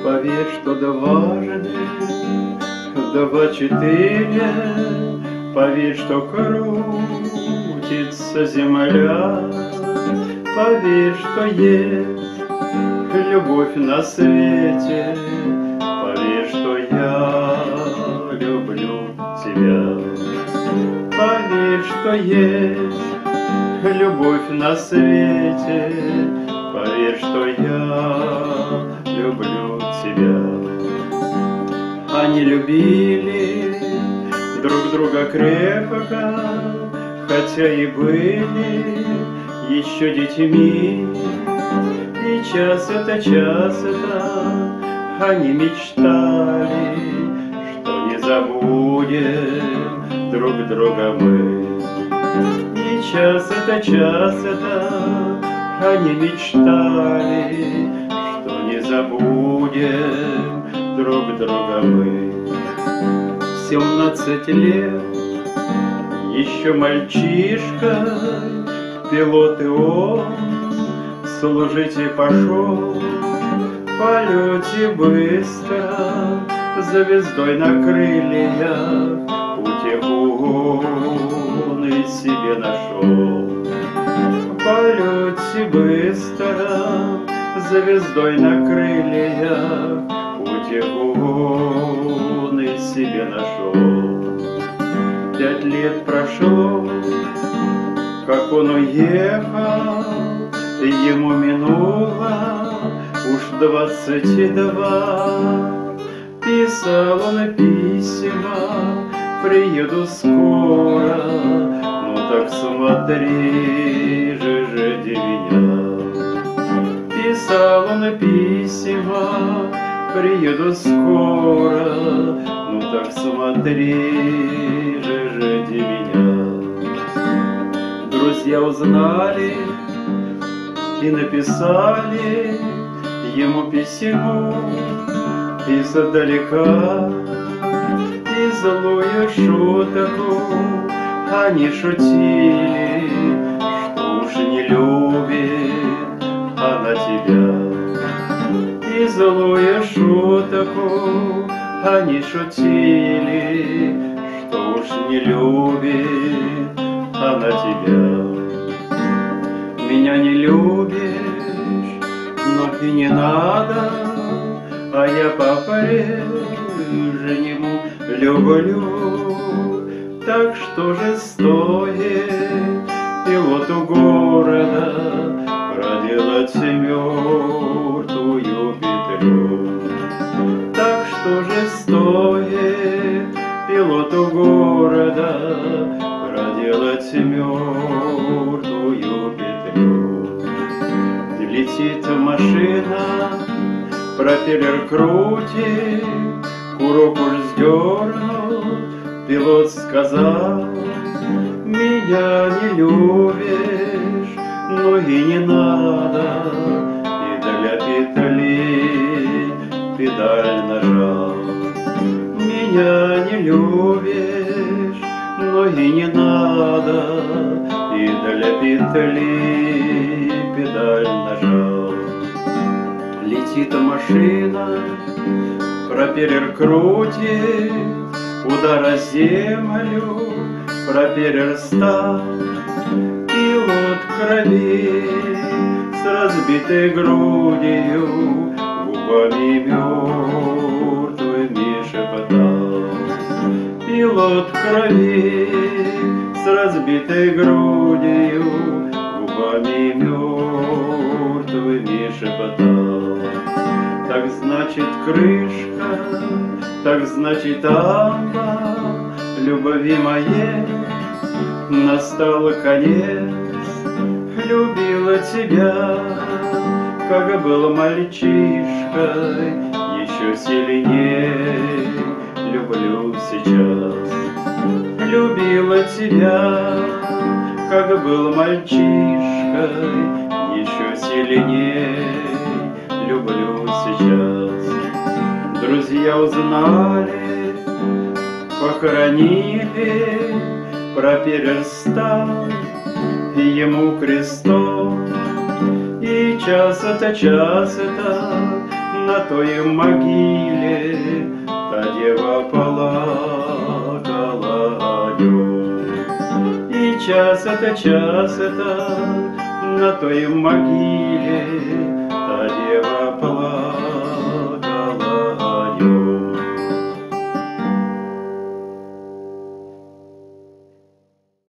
Поверь, что дважды два четыре, поверь, что крутится земля, поверь, что есть любовь на свете, поверь, что я люблю тебя. Поверь, что есть любовь на свете, поверь, что я люблю тебя. Они любили друг друга крепко, хотя и были еще детьми. И час это они мечтали, что не забудем друг друга мы. И час это они мечтали, что не забудем друг друга мы. В 17 лет еще мальчишка, пилот и он служить и пошел. В полете быстро, звездой на крыльях, утеху он и себе нашел. В полете быстро, звездой на крыльях, утеху он и себе нашел. 5 лет прошло, как он уехал, ему минуло уж 22. Писал он письма, приеду скоро, ну так смотри же меня. Писал он письма, приеду скоро, ну так смотри же меня. Друзья узнали и написали ему письмо издалека, и злую шутку они шутили, что уж не любит она тебя. И злую шутку они шутили, что уж не любит она тебя. Меня не любишь, но и не надо, а я по-прежнему люблю. Так что же стоит пилоту города проделать мертвую петлю? Так что же стоит пилоту города проделать мертвую петлю? Летит машина, пропеллер крутит, курок уж сдернул, пилот сказал: меня не любишь, но и не надо. И для петли педаль нажал. Меня не любишь, но и не надо. И для петли педаль нажал. Летит машина, пропеллер крутит, удар о землю, пропеллер стал. Пилот в крови с разбитой грудью, губами мертвыми шепотал. Пилот в крови с разбитой грудью, губами мертвыми шепотал. Так значит крышка, так значит амба, любви моей настал конец. Любила тебя, как был мальчишкой, еще сильнее люблю сейчас. Любила тебя, как был мальчишкой, еще сильнее люблю сейчас. Друзья узнали, похоронили, пропеллер стал ему крестом. И час это на той могиле та дева плакала о нем. И час это на той могиле та дева плакала.